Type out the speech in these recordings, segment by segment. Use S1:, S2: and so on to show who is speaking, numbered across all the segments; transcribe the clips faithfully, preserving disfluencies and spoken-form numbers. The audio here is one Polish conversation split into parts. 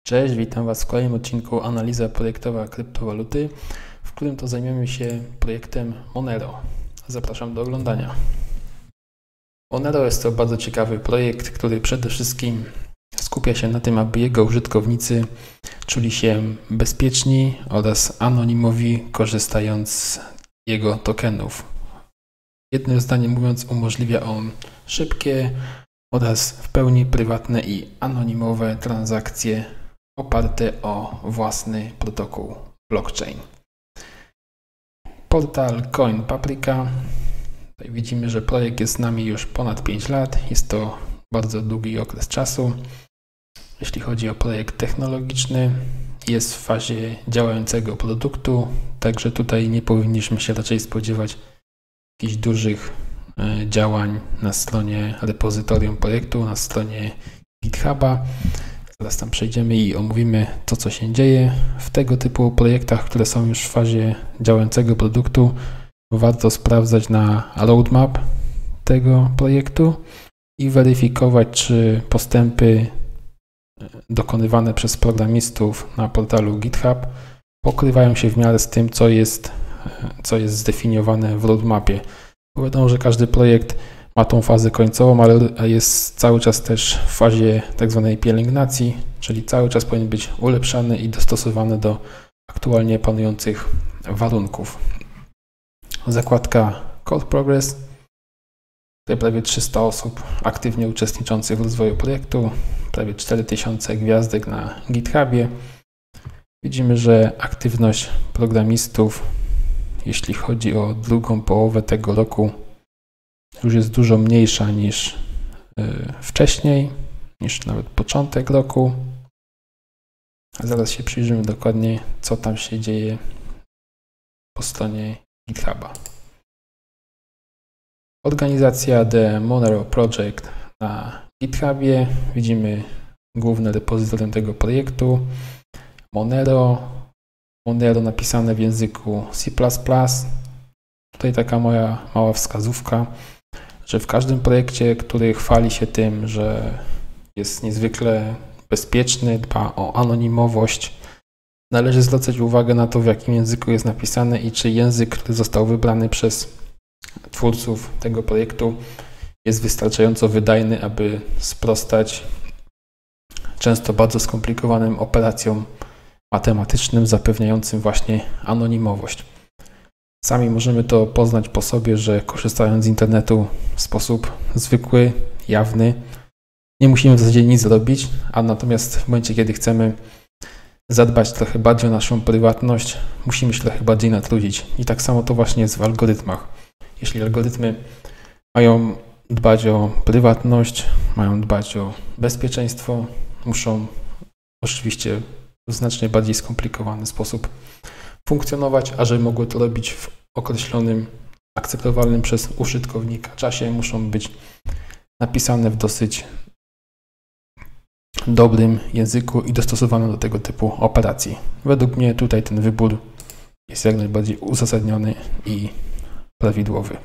S1: Cześć, witam Was w kolejnym odcinku Analiza projektowa kryptowaluty, w którym to zajmiemy się projektem Monero. Zapraszam do oglądania. Monero jest to bardzo ciekawy projekt, który przede wszystkim skupia się na tym, aby jego użytkownicy czuli się bezpieczni oraz anonimowi, korzystając z jego tokenów. Jednym zdaniem mówiąc, umożliwia on szybkie oraz w pełni prywatne i anonimowe transakcje oparte o własny protokół blockchain. Portal CoinPaprika. Tutaj widzimy, że projekt jest z nami już ponad pięć lat. Jest to bardzo długi okres czasu. Jeśli chodzi o projekt technologiczny, jest w fazie działającego produktu, także tutaj nie powinniśmy się raczej spodziewać jakichś dużych działań na stronie repozytorium projektu, na stronie GitHuba. Zaraz tam przejdziemy i omówimy to, co się dzieje. W tego typu projektach, które są już w fazie działającego produktu, warto sprawdzać na roadmap tego projektu i weryfikować, czy postępy dokonywane przez programistów na portalu GitHub pokrywają się w miarę z tym, co jest, co jest zdefiniowane w roadmapie. Bo wiadomo, że każdy projekt ma tą fazę końcową, ale jest cały czas też w fazie tak zwanej pielęgnacji, czyli cały czas powinien być ulepszany i dostosowany do aktualnie panujących warunków. Zakładka Code Progress. Tutaj prawie trzysta osób aktywnie uczestniczących w rozwoju projektu, prawie cztery tysiące gwiazdek na GitHubie. Widzimy, że aktywność programistów, jeśli chodzi o drugą połowę tego roku, już jest dużo mniejsza niż wcześniej, niż nawet początek roku. A zaraz się przyjrzymy dokładnie, co tam się dzieje po stronie GitHuba. Organizacja The Monero Project na GitHubie. Widzimy główne repozytorium tego projektu. Monero. Monero napisane w języku C plus plus. Tutaj taka moja mała wskazówka, że w każdym projekcie, który chwali się tym, że jest niezwykle bezpieczny, dba o anonimowość, należy zwracać uwagę na to, w jakim języku jest napisane i czy język, który został wybrany przez twórców tego projektu, jest wystarczająco wydajny, aby sprostać często bardzo skomplikowanym operacjom matematycznym zapewniającym właśnie anonimowość. Sami możemy to poznać po sobie, że korzystając z internetu w sposób zwykły, jawny, nie musimy w zasadzie nic robić, a natomiast w momencie, kiedy chcemy zadbać trochę bardziej o naszą prywatność, musimy się trochę bardziej natrudzić. I tak samo to właśnie jest w algorytmach. Jeśli algorytmy mają dbać o prywatność, mają dbać o bezpieczeństwo, muszą oczywiście w znacznie bardziej skomplikowany sposób funkcjonować, a żeby mogły to robić w określonym, akceptowalnym przez użytkownika czasie, muszą być napisane w dosyć dobrym języku i dostosowane do tego typu operacji. Według mnie tutaj ten wybór jest jak najbardziej uzasadniony i prawidłowy.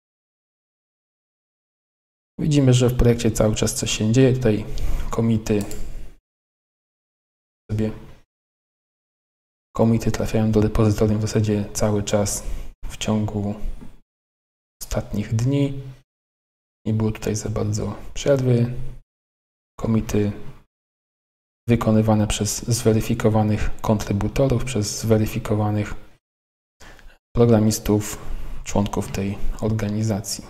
S1: Widzimy, że w projekcie cały czas coś się dzieje. Tutaj komity sobie Komity trafiają do repozytorium w zasadzie cały czas w ciągu ostatnich dni. Nie było tutaj za bardzo przerwy. Komity wykonywane przez zweryfikowanych kontrybutorów, przez zweryfikowanych programistów, członków tej organizacji.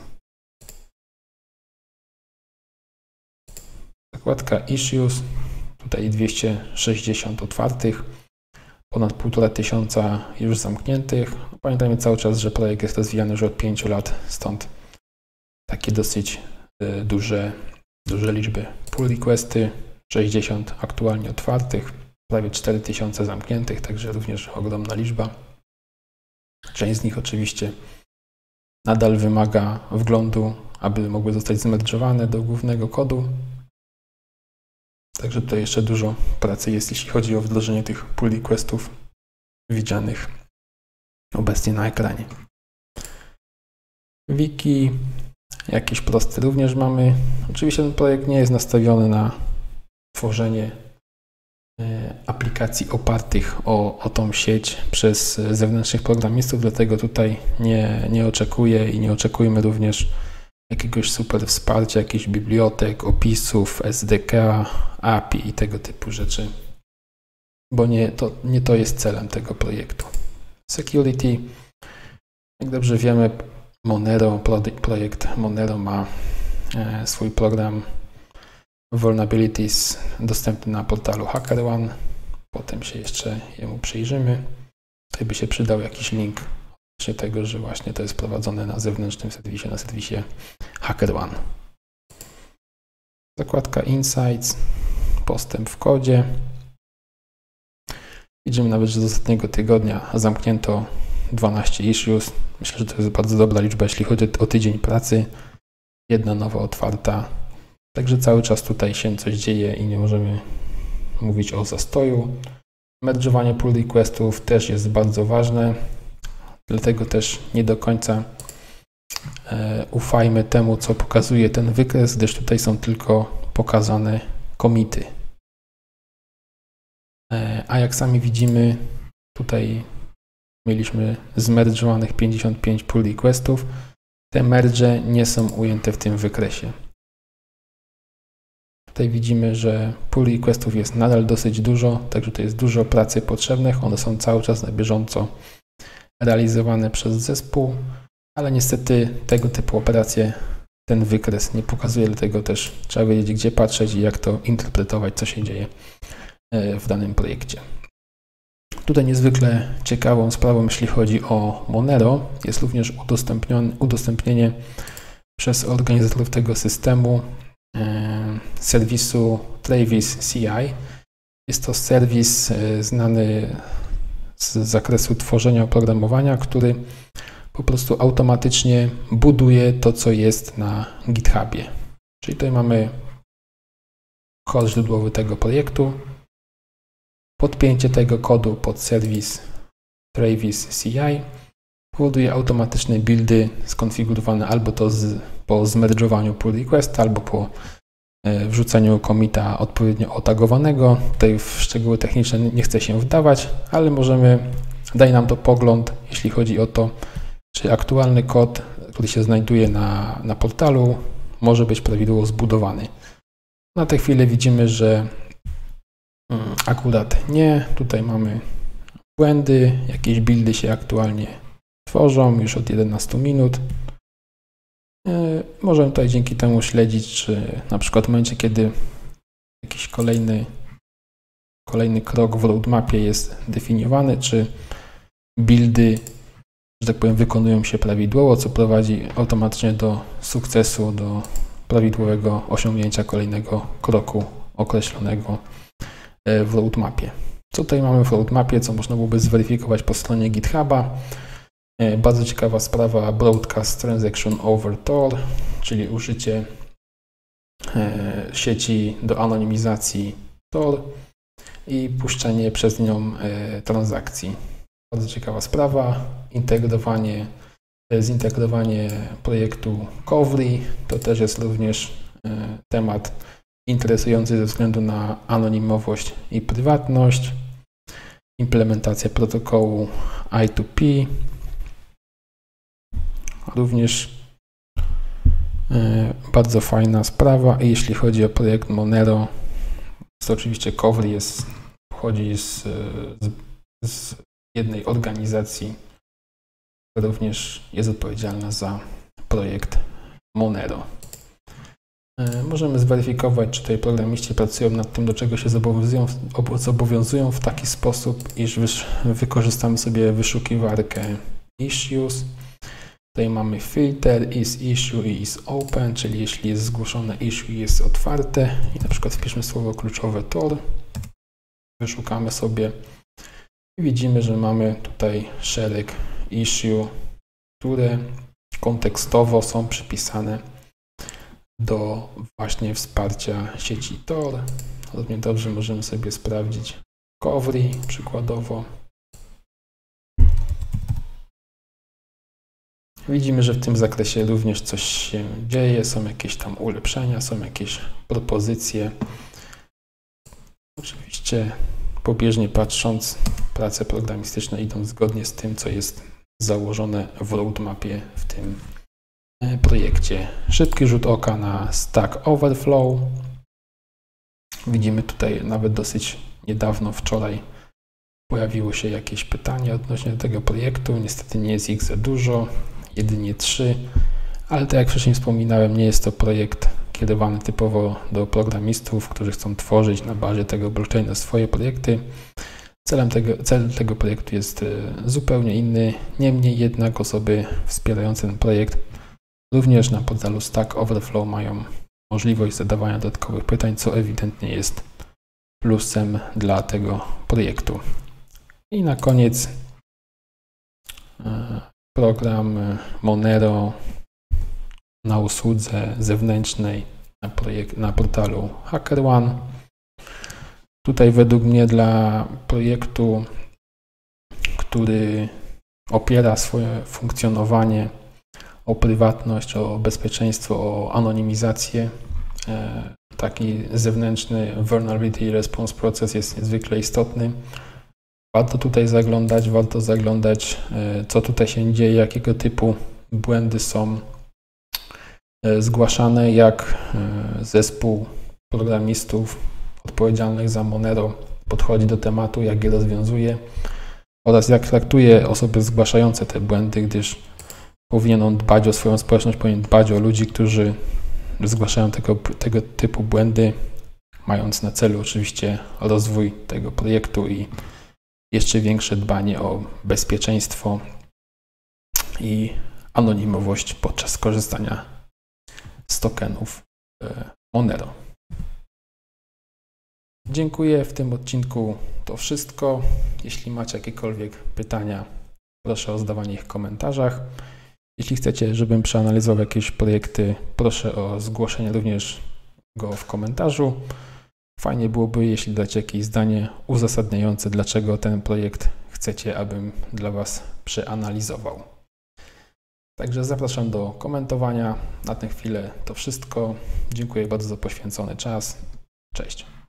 S1: Zakładka Issues. Tutaj dwieście sześćdziesiąt otwartych. Ponad półtora tysiąca już zamkniętych. Pamiętajmy cały czas, że projekt jest rozwijany już od pięciu lat, stąd takie dosyć duże, duże liczby pull requesty, sześćdziesiąt aktualnie otwartych, prawie cztery tysiące zamkniętych, także również ogromna liczba. Część z nich oczywiście nadal wymaga wglądu, aby mogły zostać zmerdżowane do głównego kodu. Także tutaj jeszcze dużo pracy jest, jeśli chodzi o wdrożenie tych pull requestów widzianych obecnie na ekranie. Wiki, jakieś proste również mamy. Oczywiście ten projekt nie jest nastawiony na tworzenie aplikacji opartych o, o tą sieć przez zewnętrznych programistów, dlatego tutaj nie, nie oczekuję i nie oczekujmy również jakiegoś super wsparcia, jakichś bibliotek, opisów, S D K, A P I i tego typu rzeczy, bo nie to, nie to jest celem tego projektu. Security, jak dobrze wiemy, Monero, projekt Monero ma swój program Vulnerabilities dostępny na portalu HackerOne. Potem się jeszcze jemu przyjrzymy. Tutaj by się przydał jakiś link odnośnie tego, że właśnie to jest prowadzone na zewnętrznym serwisie, na serwisie HackerOne. Zakładka Insights, postęp w kodzie. Widzimy nawet, że z ostatniego tygodnia zamknięto dwanaście issues. Myślę, że to jest bardzo dobra liczba, jeśli chodzi o tydzień pracy. Jedna nowa otwarta. Także cały czas tutaj się coś dzieje i nie możemy mówić o zastoju. Merge'owanie pull requestów też jest bardzo ważne, dlatego też nie do końca e, ufajmy temu, co pokazuje ten wykres, gdyż tutaj są tylko pokazane commity. E, a jak sami widzimy, tutaj mieliśmy zmerge'owanych pięćdziesiąt pięć pull requestów. Te merge nie są ujęte w tym wykresie. Tutaj widzimy, że pull requestów jest nadal dosyć dużo, także to jest dużo pracy potrzebnych. One są cały czas na bieżąco realizowane przez zespół, ale niestety tego typu operacje ten wykres nie pokazuje, dlatego też trzeba wiedzieć, gdzie patrzeć i jak to interpretować, co się dzieje w danym projekcie. Tutaj niezwykle ciekawą sprawą, jeśli chodzi o Monero, jest również udostępnienie przez organizatorów tego systemu serwisu Travis C I. Jest to serwis znany z zakresu tworzenia oprogramowania, który po prostu automatycznie buduje to, co jest na GitHubie. Czyli tutaj mamy kod źródłowy tego projektu, podpięcie tego kodu pod serwis Travis C I powoduje automatyczne buildy skonfigurowane albo to z, po zmerge'owaniu pull request, albo po e, wrzuceniu commita odpowiednio otagowanego. Tutaj w szczegóły techniczne nie chcę się wdawać, ale możemy, daje nam to pogląd, jeśli chodzi o to, czy aktualny kod, który się znajduje na, na portalu, może być prawidłowo zbudowany. Na tę chwilę widzimy, że mm, akurat nie. Tutaj mamy błędy, jakieś buildy się aktualnie tworzą już od jedenastu minut. Możemy tutaj dzięki temu śledzić, czy na przykład w momencie, kiedy jakiś kolejny, kolejny krok w roadmapie jest definiowany, czy buildy, że tak powiem, wykonują się prawidłowo, co prowadzi automatycznie do sukcesu, do prawidłowego osiągnięcia kolejnego kroku określonego w roadmapie. Co tutaj mamy w roadmapie, co można byłoby zweryfikować po stronie GitHuba. Bardzo ciekawa sprawa Broadcast Transaction over Tor, czyli użycie sieci do anonimizacji Tor i puszczenie przez nią transakcji. Bardzo ciekawa sprawa. Integrowanie, zintegrowanie projektu Kovri to też jest również temat interesujący ze względu na anonimowość i prywatność. Implementacja protokołu I two P. Również bardzo fajna sprawa. I jeśli chodzi o projekt Monero, to oczywiście Kovri jest, pochodzi z, z, z jednej organizacji, która również jest odpowiedzialna za projekt Monero. Możemy zweryfikować, czy tutaj programiści pracują nad tym, do czego się zobowiązują, zobowiązują w taki sposób, iż wykorzystamy sobie wyszukiwarkę issues. Tutaj mamy filter, is issue i is open, czyli jeśli jest zgłoszone issue i jest otwarte i na przykład wpiszmy słowo kluczowe Tor, wyszukamy sobie i widzimy, że mamy tutaj szereg issue, które kontekstowo są przypisane do właśnie wsparcia sieci Tor. Równie dobrze możemy sobie sprawdzić Kovri przykładowo. Widzimy, że w tym zakresie również coś się dzieje, są jakieś tam ulepszenia, są jakieś propozycje. Oczywiście pobieżnie patrząc, prace programistyczne idą zgodnie z tym, co jest założone w roadmapie w tym projekcie. Szybki rzut oka na Stack Overflow. Widzimy tutaj nawet dosyć niedawno, wczoraj, pojawiło się jakieś pytanie odnośnie do tego projektu. Niestety nie jest ich za dużo, jedynie trzy, ale tak jak wcześniej wspominałem, nie jest to projekt kierowany typowo do programistów, którzy chcą tworzyć na bazie tego blockchaina swoje projekty. Celem tego, cel tego projektu jest zupełnie inny, niemniej jednak osoby wspierające ten projekt również na portalu Stack Overflow mają możliwość zadawania dodatkowych pytań, co ewidentnie jest plusem dla tego projektu. I na koniec program Monero na usłudze zewnętrznej na, projekt, na portalu HackerOne. Tutaj według mnie dla projektu, który opiera swoje funkcjonowanie o prywatność, o bezpieczeństwo, o anonimizację, taki zewnętrzny Vulnerability Response proces jest niezwykle istotny. Warto tutaj zaglądać, warto zaglądać, co tutaj się dzieje, jakiego typu błędy są zgłaszane, jak zespół programistów odpowiedzialnych za Monero podchodzi do tematu, jak je rozwiązuje oraz jak traktuje osoby zgłaszające te błędy, gdyż powinien on dbać o swoją społeczność, powinien dbać o ludzi, którzy zgłaszają tego, tego typu błędy, mając na celu oczywiście rozwój tego projektu i jeszcze większe dbanie o bezpieczeństwo i anonimowość podczas korzystania z tokenów Monero. Dziękuję. W tym odcinku to wszystko. Jeśli macie jakiekolwiek pytania, proszę o zadawanie ich w komentarzach. Jeśli chcecie, żebym przeanalizował jakieś projekty, proszę o zgłoszenie również go w komentarzu. Fajnie byłoby, jeśli dacie jakieś zdanie uzasadniające, dlaczego ten projekt chcecie, abym dla Was przeanalizował. Także zapraszam do komentowania. Na tę chwilę to wszystko. Dziękuję bardzo za poświęcony czas. Cześć.